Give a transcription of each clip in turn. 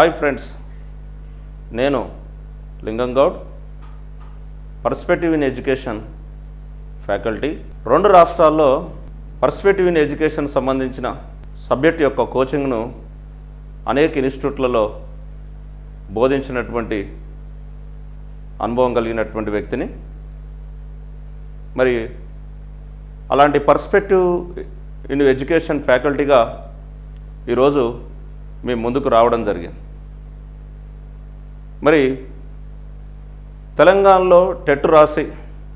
Hi friends, నేను Lingam Goud, perspective in education faculty. 2 రాష్ట్రాల్లో perspective in education సంబంధించిన సబ్జెక్ట్ యొక్క కోచింగ్ను అనేక ఇన్స్టిట్యూట్లలో బోధించినటువంటి అనుభవం కలిగినటువంటి వ్యక్తిని. మరి అలాంటి పర్స్పెక్టివ్ ఇన్ ఎడ్యుకేషన్ ఫ్యాకల్టీగా ఈరోజు మీ ముందుకు రావడం జరిగింది. మరి తెలంగాణలో టెట్ రాసి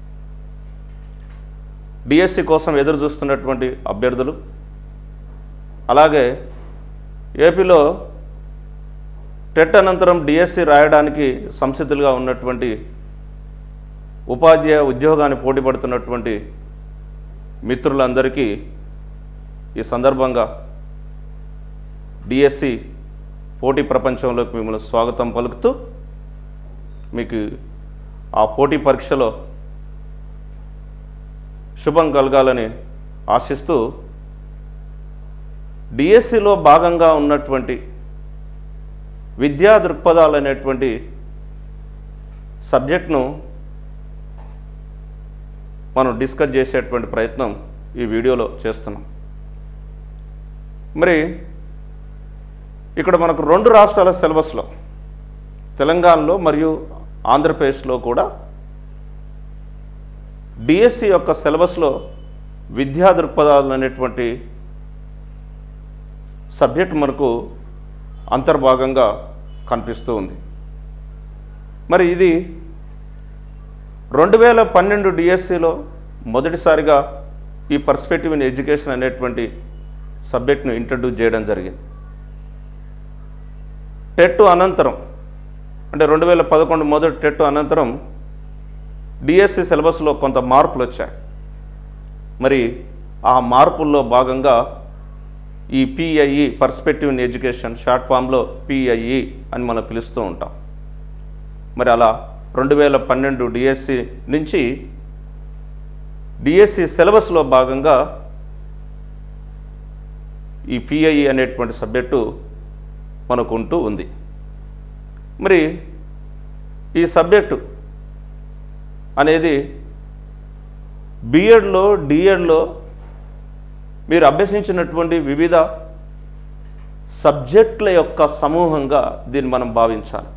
డిఎస్సి కోసం ఎదురు చూస్తున్నటువంటి అభ్యర్థులు, అలాగే ఏపీలో టెట్ అనంతరం డిఎస్సి రాయడానికి సంసిద్ధులుగా ఉన్నటువంటి ఉపాధ్యాయ ఉద్యోగాన్ని పోటీ పడుతున్నటువంటి మిత్రులందరికీ ఈ సందర్భంగా డిఎస్సి పోటీ ప్రపంచంలోకి మిమ్మల్ని స్వాగతం పలుకుతూ, మీకు ఆ పోటీ పరీక్షలో శుభం కలగాలని ఆశిస్తూ, డిఎస్సిలో భాగంగా ఉన్నటువంటి విద్యా దృక్పథాలు అనేటువంటి సబ్జెక్ట్ను మనం డిస్కస్ చేసేటువంటి ప్రయత్నం ఈ వీడియోలో చేస్తున్నాం. మరి ఇక్కడ మనకు 2 రాష్ట్రాల సిలబస్లో, తెలంగాణలో మరియు ఆంధ్రప్రదేశ్లో కూడా డిఎస్సి యొక్క సిలబస్లో విద్యా దృక్పథాలు అనేటువంటి సబ్జెక్ట్ మనకు అంతర్భాగంగా కనిపిస్తూ ఉంది. మరి ఇది 2012 డిఎస్సిలో మొదటిసారిగా ఈ పర్స్పెక్టివ్ ఇన్ ఎడ్యుకేషన్ అనేటువంటి సబ్జెక్ట్ను ఇంట్రడ్యూస్ చేయడం జరిగింది. టెట్ అనంతరం, అంటే 2011 మొదటి టెట్ అనంతరం డిఎస్సి సిలబస్లో కొంత మార్పులు వచ్చాయి. మరి ఆ మార్పుల్లో భాగంగా ఈ PIE, perspective in education, short ఫామ్లో పిఐఈ అని మనం పిలుస్తూ ఉంటాం. మరి అలా 2012 డిఎస్సి నుంచి డిఎస్సి సిలబస్లో భాగంగా ఈ పిఐఈ అనేటువంటి సబ్జెక్టు మనకు ఉంటూ ఉంది. మరి ఈ సబ్జెక్టు అనేది బిఎడ్లో, డిఎడ్లో మీరు అభ్యసించినటువంటి వివిధ సబ్జెక్టుల యొక్క సమూహంగా దీన్ని మనం భావించాలి.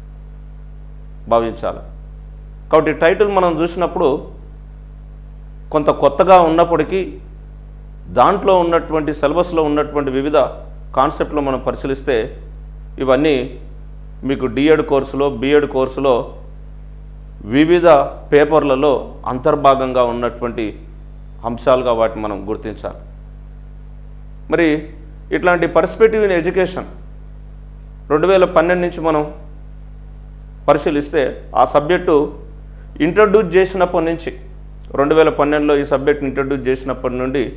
కాబట్టి టైటిల్ మనం చూసినప్పుడు కొంత కొత్తగా ఉన్నప్పటికీ దాంట్లో ఉన్నటువంటి సిలబస్లో ఉన్నటువంటి వివిధ కాన్సెప్ట్లు మనం పరిశీలిస్తే ఇవన్నీ మీకు డిఎడ్ కోర్సులో, బిఎడ్ కోర్సులో వివిధ పేపర్లలో అంతర్భాగంగా ఉన్నటువంటి అంశాలుగా వాటిని మనం గుర్తించాలి. మరి ఇట్లాంటి పర్స్పెక్టివ్ ఇన్ ఎడ్యుకేషన్ 2012 నుంచి మనం పరిశీలిస్తే ఆ సబ్జెక్టు ఇంట్రడ్యూస్ చేసినప్పటి నుంచి, 2012లో ఈ సబ్జెక్ట్ ఇంట్రడ్యూస్ చేసినప్పటి నుండి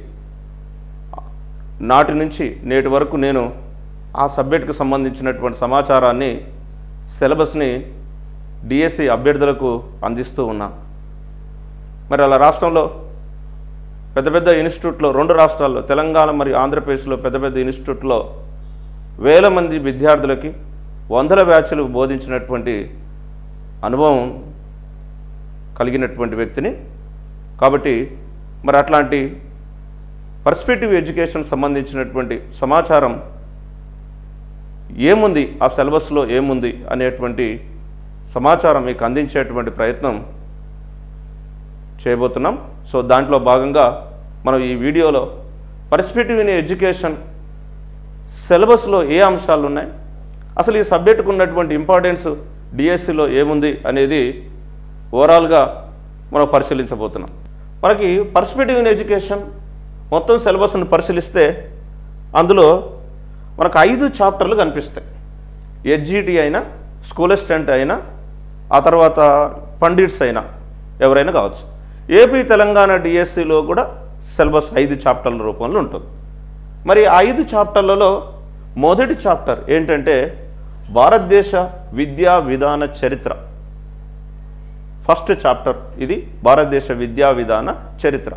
నాటి నుంచి నేటి వరకు నేను ఆ సబ్జెక్టుకు సంబంధించినటువంటి సమాచారాన్ని, సిలబస్ని డిఎస్సి అభ్యర్థులకు అందిస్తూ ఉన్నా. మరి అలా రాష్ట్రంలో పెద్ద పెద్ద ఇన్స్టిట్యూట్లో, 2 రాష్ట్రాల్లో, తెలంగాణ మరియు ఆంధ్రప్రదేశ్లో పెద్ద పెద్ద ఇన్స్టిట్యూట్లో వేల మంది విద్యార్థులకి 100 బ్యాచ్లు బోధించినటువంటి అనుభవం కలిగినటువంటి వ్యక్తిని. కాబట్టి మరి అట్లాంటి పర్స్పెక్టివ్ ఎడ్యుకేషన్ సంబంధించినటువంటి సమాచారం ఏముంది, ఆ సిలబస్లో ఏముంది అనేటువంటి సమాచారం మీకు అందించేటువంటి ప్రయత్నం చేయబోతున్నాం. సో దాంట్లో భాగంగా మనం ఈ వీడియోలో పర్స్పెక్టివ్ ఇన్ ఎడ్యుకేషన్ సిలబస్లో ఏ అంశాలు ఉన్నాయి, అసలు ఈ సబ్జెక్టుకు ఉన్నటువంటి ఇంపార్టెన్స్ డిఎస్సిలో ఏముంది అనేది ఓవరాల్గా మనం పరిశీలించబోతున్నాం. మనకి పర్స్పెక్టివ్ ఇన్ ఎడ్యుకేషన్ మొత్తం సిలబస్ను పరిశీలిస్తే అందులో మనకు 5 చాప్టర్లు కనిపిస్తాయి. హెచ్జిటి అయినా, స్కూల్ అసిస్టెంట్ అయినా, ఆ తర్వాత పండిట్స్ అయినా ఎవరైనా కావచ్చు. ఏపీ తెలంగాణ డిఎస్సిలో కూడా సిలబస్ 5 చాప్టర్ల రూపంలో ఉంటుంది. మరి 5 చాప్టర్లలో మొదటి చాప్టర్ ఏంటంటే భారతదేశ విద్యా విధాన చరిత్ర. ఫస్ట్ చాప్టర్ ఇది, భారతదేశ విద్యా విధాన చరిత్ర.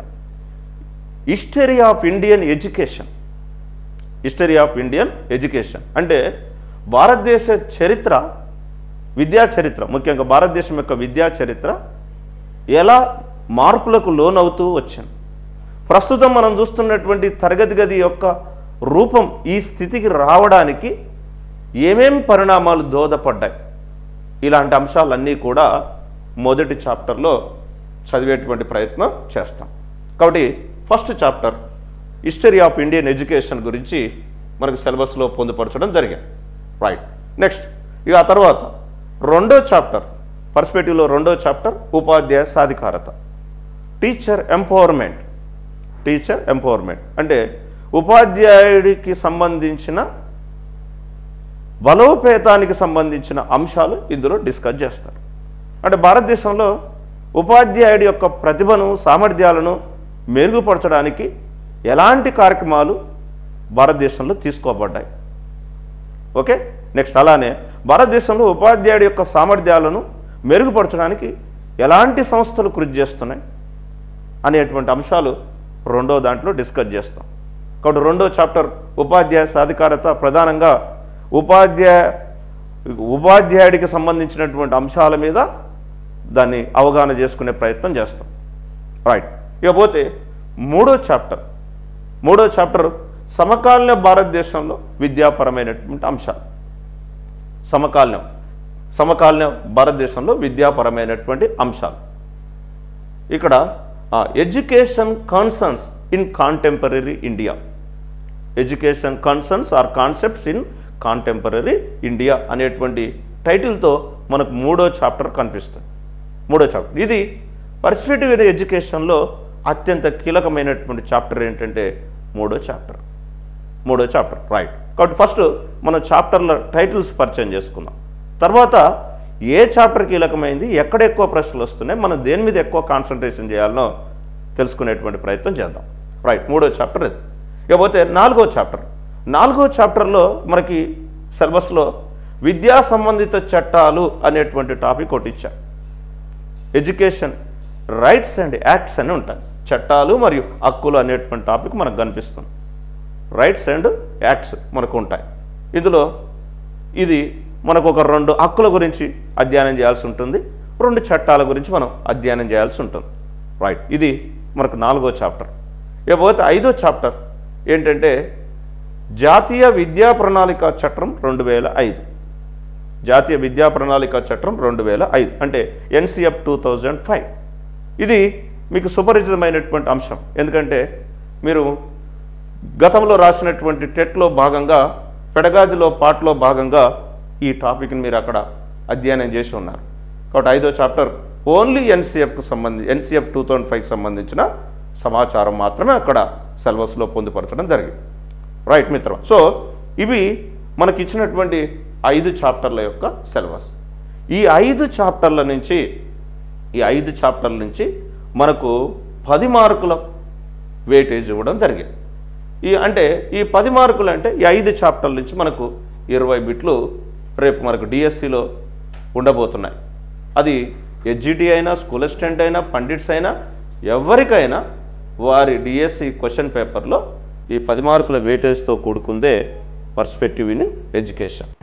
History of Indian education. History of Indian education అంటే భారతదేశ చరిత్ర, విద్యా చరిత్ర, ముఖ్యంగా భారతదేశం యొక్క విద్యా చరిత్ర ఎలా మార్పులకు లోనవుతూ వచ్చింది. ప్రస్తుతం మనం చూస్తున్నటువంటి తరగతి గది యొక్క రూపం ఈ స్థితికి రావడానికి ఏమేం పరిణామాలు దోహదపడ్డాయి, ఇలాంటి అంశాలన్నీ కూడా మొదటి చాప్టర్లో చదివేటువంటి ప్రయత్నం చేస్తాం. కాబట్టి first chapter history of Indian education గురించి మనకు సిలబస్లో పొందుపరచడం జరిగింది. రైట్. నెక్స్ట్ ఇక ఆ తర్వాత రెండో చాప్టర్, పర్స్పెక్టివ్లో రెండో చాప్టర్ ఉపాధ్యాయ సాధికారత, టీచర్ ఎంపవర్మెంట్. టీచర్ ఎంపవర్మెంట్ అంటే ఉపాధ్యాయుడికి సంబంధించిన బలోపేతానికి సంబంధించిన అంశాలు ఇందులో డిస్కస్ చేస్తారు. అంటే భారతదేశంలో ఉపాధ్యాయుడి యొక్క ప్రతిభను, సామర్థ్యాలను మెరుగుపరచడానికి ఎలాంటి కార్యక్రమాలు భారతదేశంలో తీసుకోబడ్డాయి. ఓకే. నెక్స్ట్ అలానే భారతదేశంలో ఉపాధ్యాయుడి యొక్క సామర్థ్యాలను మెరుగుపరచడానికి ఎలాంటి సంస్థలు కృషి చేస్తున్నాయి అనేటువంటి అంశాలు రెండో దాంట్లో డిస్కస్ చేస్తాం. కాబట్టి రెండో చాప్టర్ ఉపాధ్యాయ సాధికారత ప్రధానంగా ఉపాధ్యాయుడికి సంబంధించినటువంటి అంశాల మీద దాన్ని అవగాహన చేసుకునే ప్రయత్నం చేస్తాం. రైట్. ఇకపోతే మూడో చాప్టర్ సమకాలీన భారతదేశంలో విద్యాపరమైనటువంటి అంశాలు. సమకాలీన భారతదేశంలో విద్యాపరమైనటువంటి అంశాలు. ఇక్కడ education concerns in contemporary India, education concerns are concepts in contemporary India అనేటువంటి టైటిల్తో మనకు మూడో చాప్టర్ కనిపిస్తుంది. మూడో చాప్టర్ ఇది పర్స్పెక్టివ్ ఇన్ ఎడ్యుకేషన్లో అత్యంత కీలకమైనటువంటి చాప్టర్ ఏంటంటే మూడో చాప్టర్. రైట్. కాబట్టి ఫస్ట్ మనం చాప్టర్ల టైటిల్స్ పరిచయం చేసుకుందాం. తర్వాత ఏ చాప్టర్ కీలకమైంది, ఎక్కడ ఎక్కువ ప్రశ్నలు వస్తున్నాయి, మనం దేని మీద ఎక్కువ కాన్సన్ట్రేషన్ చేయాలనో తెలుసుకునేటువంటి ప్రయత్నం చేద్దాం. రైట్. మూడో చాప్టర్ ఇది. ఇకపోతే నాలుగో చాప్టర్లో మనకి సిలబస్లో విద్యా సంబంధిత చట్టాలు అనేటువంటి టాపిక్ ఒకటి ఇచ్చారు. ఎడ్యుకేషన్ రైట్స్ అండ్ యాక్ట్స్ అని ఉంటాయి. చట్టాలు మరియు హక్కులు అనేటువంటి టాపిక్ మనకు కనిపిస్తుంది. రైట్స్ అండ్ యాక్ట్స్ మనకు ఉంటాయి. ఇందులో ఇది మనకు ఒక 2 హక్కుల గురించి అధ్యయనం చేయాల్సి ఉంటుంది, 2 చట్టాల గురించి మనం అధ్యయనం చేయాల్సి ఉంటుంది. రైట్. ఇది మనకు 4వ చాప్టర్. ఇకపోతే 5వ చాప్టర్ ఏంటంటే జాతీయ విద్యా ప్రణాళిక చట్టం 2005. జాతీయ విద్యా ప్రణాళిక చట్టం 2005 అంటే NCF 2005. ఇది మీకు సుపరిచితమైనటువంటి అంశం. ఎందుకంటే మీరు గతంలో రాసినటువంటి టెట్లో భాగంగా, పెడగాజిలో పార్ట్లో భాగంగా ఈ టాపిక్ని మీరు అక్కడ అధ్యయనం చేసి ఉన్నారు. కాబట్టి 5వ చాప్టర్ ఓన్లీ NCF 2005కి సంబంధించిన సమాచారం మాత్రమే అక్కడ సిలబస్లో పొందుపరచడం జరిగింది. రైట్ మిత్రం. సో ఇవి మనకి ఇచ్చినటువంటి 5 చాప్టర్ల యొక్క సిలబస్. ఈ 5 చాప్టర్ల నుంచి మనకు 10 మార్కుల వెయిటేజ్ ఇవ్వడం జరిగింది. ఈ 10 మార్కులు అంటే ఈ 5 చాప్టర్ల నుంచి మనకు 20 బిట్లు రేపు మనకు డిఎస్సిలో ఉండబోతున్నాయి. అది HGT అయినా, స్కూల్ అసిస్టెంట్ అయినా, పండిట్స్ అయినా, ఎవరికైనా వారి డిఎస్సి క్వశ్చన్ పేపర్లో ఈ 10 మార్కుల వెయిటేజ్తో కూడుకుందే పర్స్పెక్టివ్ ఇన్ ఎడ్యుకేషన్.